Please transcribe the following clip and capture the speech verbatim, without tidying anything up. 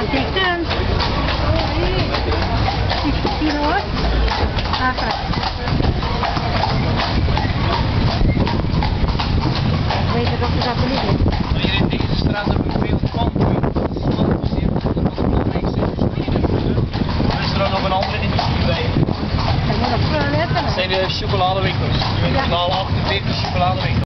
Assistent. sixty kilos. Aha. Weet je of je dat niet is? Hier in deze straat heb ik veel panden. Dat is wel gezien. Dat is nog een industrie. Er is er ook nog een andere industrie bij. Dat moet nog veel letten. Dat zijn de chocoladewinkels. Je weet nog al achtenveertig chocoladewinkels.